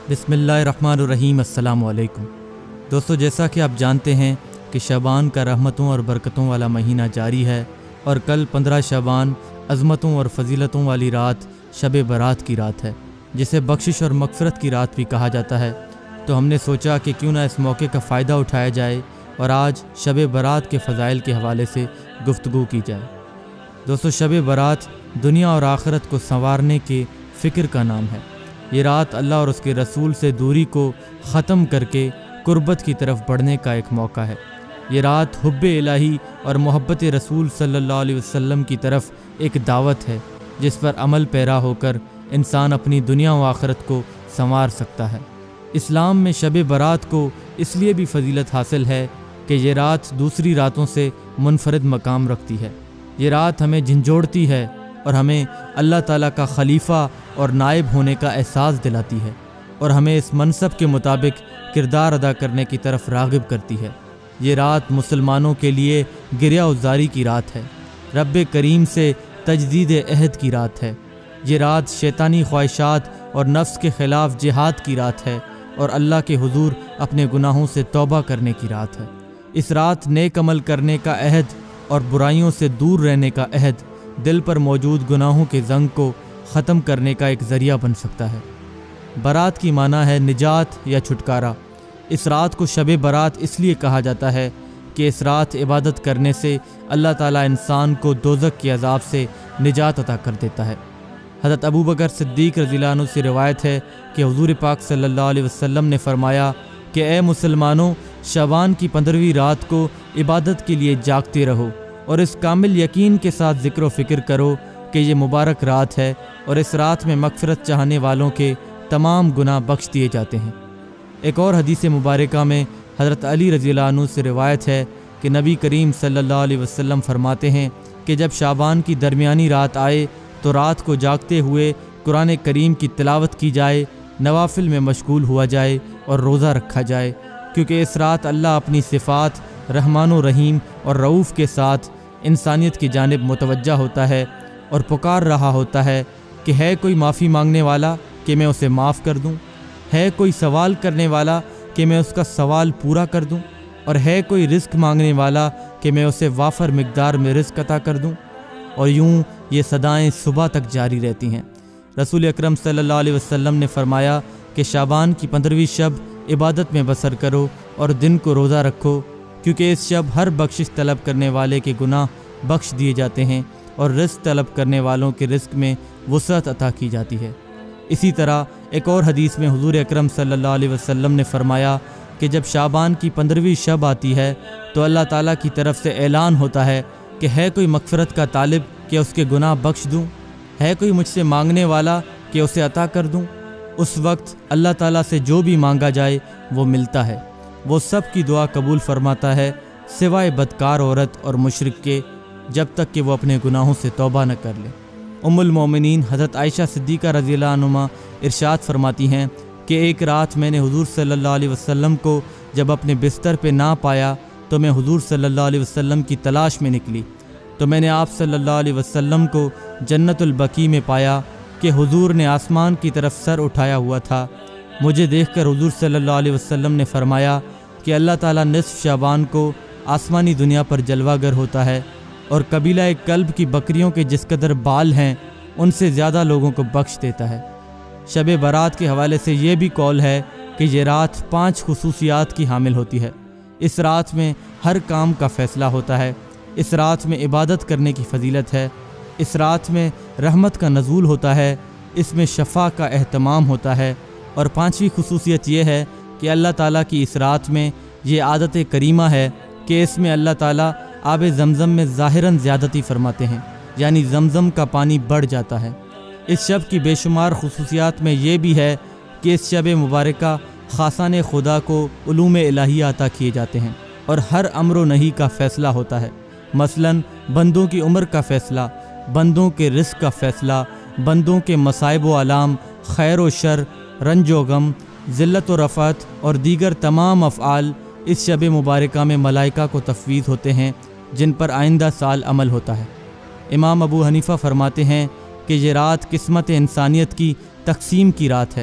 बिस्मिल्लाहिर्रहमानिर्रहीम। अस्सलाम वालेकुम दोस्तों, जैसा कि आप जानते हैं कि शबान का रहमतों और बरकतों वाला महीना जारी है और कल 15 शबान अज़मतों और फजीलतों वाली रात शब बारात की रात है, जिसे बख्शिश और मग़फ़िरत की रात भी कहा जाता है। तो हमने सोचा कि क्यों ना इस मौके का फ़ायदा उठाया जाए और आज शब बारात के फ़ज़ाइल के हवाले से गुफ्तगू की जाए। दोस्तों, शब बारात दुनिया और आखिरत को संवारने के फ़िक्र का नाम है। ये रात अल्लाह और उसके रसूल से दूरी को ख़त्म करके कुर्बत की तरफ बढ़ने का एक मौका है। ये रात हुब्बे इलाही और मोहब्बत रसूल सल्लल्लाहु अलैहि वसल्लम की तरफ एक दावत है, जिस पर अमल पैरा होकर इंसान अपनी दुनिया व आखिरत को संवार सकता है। इस्लाम में शब बारात को इसलिए भी फजीलत हासिल है कि ये रात दूसरी रातों से मुनफरिद मकाम रखती है। ये रात हमें झंझोड़ती है और हमें अल्लाह ताला का खलीफा और नायब होने का एहसास दिलाती है और हमें इस मनसब के मुताबिक किरदार अदा करने की तरफ राग़िब करती है। ये रात मुसलमानों के लिए गिरिया उज़ारी की रात है, रब करीम से तजदीद अहद की रात है। ये रात शैतानी ख्वाहिशात और नफ्स के ख़िलाफ़ जिहाद की रात है और अल्लाह के हुजूर अपने गुनाहों से तौबा करने की रात है। इस रात नेक अमल करने का अहद और बुराइयों से दूर रहने का अहद दिल पर मौजूद गुनाहों के जंग को ख़त्म करने का एक ज़रिया बन सकता है। बारात की माना है निजात या छुटकारा। इस रात को शब बारात इसलिए कहा जाता है कि इस रात इबादत करने से अल्लाह ताला इंसान को दोज़ख के अज़ाब से निजात अता कर देता है। हज़रत अबू बकर सिद्दीक़ रज़ियल्लाहु अन्हु से रिवायत है कि हुज़ूर पाक सल्लल्लाहु अलैहि वसल्लम ने फरमाया कि ए मुसलमानों, शबान की 15वीं रात को इबादत के लिए जागते रहो और इस कामिल यकीन के साथ ज़िक्र व फ़िक्र करो कि ये मुबारक रात है और इस रात में मग़फ़िरत चाहने वालों के तमाम गुनाह बख्श दिए जाते हैं। एक और हदीस मुबारका में हज़रत अली रज़ियल्लाहु अन्हु से रिवायत है कि नबी करीम सल्लल्लाहु अलैहि वसल्लम फरमाते हैं कि जब शाबान की दरमियानी रात आए तो रात को जागते हुए कुरान करीम की तिलावत की जाए, नवाफिल में मशगूल हुआ जाए और रोज़ा रखा जाए, क्योंकि इस रात अल्लाह अपनी सिफ़ात रहमान व रहीम और रऊफ़ के साथ इंसानियत की जानिब मुतवज्जा होता है और पुकार रहा होता है कि है कोई माफ़ी मांगने वाला कि मैं उसे माफ़ कर दूं, है कोई सवाल करने वाला कि मैं उसका सवाल पूरा कर दूं, और है कोई रिज़्क़ मांगने वाला कि मैं उसे वाफर मिक़दार में रिज़्क़ अता कर दूं। और यूं ये सदाएं सुबह तक जारी रहती हैं। रसूल अकरम सल्लल्लाहु अलैहि वसल्लम ने फरमाया कि शाबान की 15वीं शब इबादत में बसर करो और दिन को रोज़ा रखो, क्योंकि इस शब हर बख्शिश तलब करने वाले के गुनाह बख्श दिए जाते हैं और रिज़्क़ तलब करने वालों के रिज़्क़ में वुसअत अता की जाती है। इसी तरह एक और हदीस में हुज़ूर अकरम सल्लल्लाहु अलैहि वसल्लम ने फरमाया कि जब शाबान की 15वीं शब आती है तो अल्लाह ताला की तरफ से ऐलान होता है कि है कोई मग़फ़िरत का तालिब कि उसके गुनाह बख्श दूँ, है कोई मुझसे मांगने वाला कि उसे अता कर दूँ। उस वक्त अल्लाह ताला से जो भी मांगा जाए वो मिलता है। वो सब की दुआ कबूल फरमाता है सिवाय बदकार औरत और मुशरिक के, जब तक कि वो अपने गुनाहों से तौबा न कर ले। उम्मुल मोमिनीन हज़रत आयशा सिद्दीक़ा रज़ियल्लाहु अन्हा इरशाद फरमाती हैं कि एक रात मैंने हुज़ूर सल्लल्लाहु अलैहि वसल्लम को जब अपने बिस्तर पे ना पाया तो मैं हुज़ूर सल्लल्लाहु अलैहि वसल्लम की तलाश में निकली, तो मैंने आप सल्लल्लाहु अलैहि वसल्लम को जन्नतुल बकी में पाया कि हुज़ूर ने आसमान की तरफ सर उठाया हुआ था। मुझे देखकर हुज़ूर सल्लल्लाहु अलैहि वसल्लम ने फरमाया कि अल्लाह ताला निस्फ़ शाबान को आसमानी दुनिया पर जलवागर होता है और कबीला एक कल्ब की बकरियों के जिस कदर बाल हैं उनसे ज़्यादा लोगों को बख्श देता है। शब बारात के हवाले से ये भी कौल है कि ये रात 5 खुसूसियात की हामिल होती है। इस रात में हर काम का फ़ैसला होता है। इस रात में इबादत करने की फजीलत है। इस रात में रहमत का नज़ूल होता है। इसमें शफ़ा का एहतमाम होता है। और 5वीं खुसूसियत ये है कि अल्लाह ताला की इस रात में ये आदत करीमा है कि इसमें अल्लाह ताला आब ज़मज़म में ज़ाहिरन ज़्यादती फरमाते हैं, यानी ज़मज़म का पानी बढ़ जाता है। इस शब की बेशुमार खुसूसियात में ये भी है कि इस शब मुबारका ख़ासाने खुदा को उलूम इलाही अता किए जाते हैं और हर अम्र नही का फ़ैसला होता है। मसलन बंदों की उम्र का फ़ैसला, बंदों के रिज़्क़ का फ़ैसला, बंदों के मसाइब व आलाम, खैर व शर, रंज व गम, ज़िल्लत व रफ़त और दीगर तमाम अफ़आल इस शब मुबारका में मलाइका को तफ़वीज़ होते हैं, जिन पर आइंदा साल अमल होता है। इमाम अबू हनीफ़ा फरमाते हैं कि ये रात किस्मत इंसानियत की तक़सीम की रात है।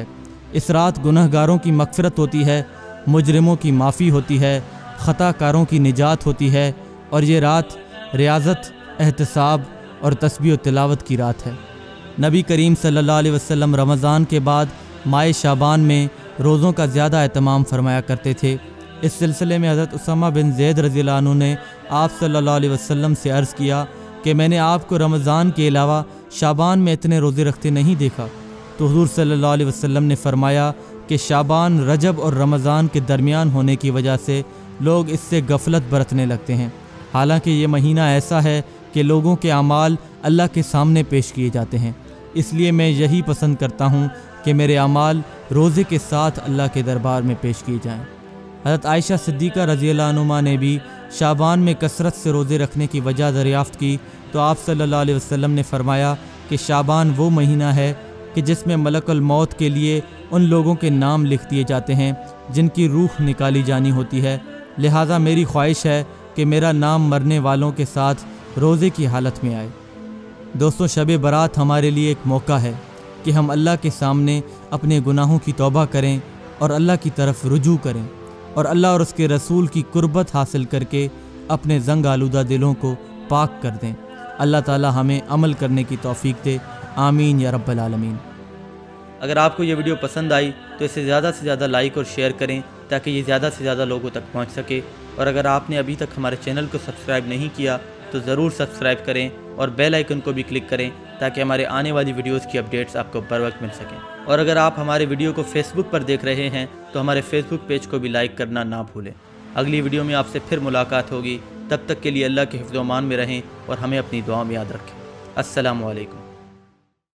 اس رات گنہگاروں کی مغفرت ہوتی ہے، مجرموں کی معافی ہوتی ہے، خطا کاروں کی نجات ہوتی ہے، اور یہ رات ریاضت، احتساب اور تسبیح و تلاوت کی رات ہے۔ نبی کریم صلی اللہ علیہ وسلم رمضان کے بعد ماہ شعبان میں روزوں کا زیادہ اہتمام فرمایا کرتے تھے۔ اس سلسلے میں حضرت اسامہ بن زید رضی اللہ عنہ نے آپ صلی اللہ علیہ وسلم سے عرض کیا کہ میں نے آپ کو رمضان کے علاوہ شعبان میں اتنے روزے رکھتے نہیں دیکھا، تو حضور صلی اللہ علیہ وسلم نے فرمایا کہ شعبان رجب اور رمضان کے درمیان ہونے کی وجہ سے لوگ اس سے غفلت برتنے لگتے ہیں، حالانکہ یہ مہینہ ایسا ہے کہ لوگوں کے اعمال اللہ کے سامنے پیش کیے جاتے ہیں، اس لیے میں یہی پسند کرتا ہوں کہ میرے اعمال روزے کے ساتھ اللہ کے دربار میں پیش کیے جائیں۔ حضرت عائشہ صدیقہ رضی اللہ عنہا نے بھی شعبان میں کثرت سے روزے رکھنے کی وجہ دریافت کی تو آپ صلی اللہ علیہ وسلم نے فرمایا کہ شعبان وہ مہینہ ہے کہ جس میں ملک الموت کے لیے ان لوگوں کے نام لکھ دیے جاتے ہیں جن کی روح نکالی جانی ہوتی ہے، لہٰذا میری خواہش ہے کہ میرا نام مرنے والوں کے ساتھ روزے کی حالت میں آئے۔ دوستو، شب برات ہمارے لیے ایک موقع ہے کہ ہم اللہ کے سامنے اپنے گناہوں کی توبہ کریں اور اللہ کی طرف رجوع کریں اور اللہ اور اس کے رسول کی قربت حاصل کر کے اپنے زنگ آلودہ دلوں کو پاک کر دیں۔ اللہ تعالی ہمیں عمل کرنے کی توفیق دے، آمین یا رب العالمین۔ اگر آپ کو یہ ویڈیو پسند آئی تو اسے زیادہ سے زیادہ لائک اور شیئر کریں تاکہ یہ زیادہ سے زیادہ لوگوں تک پہنچ سکے، اور اگر آپ نے ابھی تک ہمارے چینل کو سبسکرائب نہیں کیا تو ضرور سبسکرائب کریں اور بیل آئیکن کو بھی کلک کریں تاکہ ہمارے آنے والی ویڈیوز کی اپڈیٹس آپ کو بر وقت مل سکیں۔ اور اگر آپ ہمارے ویڈیو کو فیس بک پر دیکھ رہے ہیں تو ہمارے فیس بک پیج کو بھی لائک کرنا نہ بھولیں۔ اگلی ویڈیو میں آپ سے پھر ملاقات ہوگی، تب تک کے لیے اللہ کے حفظ و امان میں رہیں اور ہمیں اپنی دعاؤں میں یاد رکھیں۔ السلام علیکم۔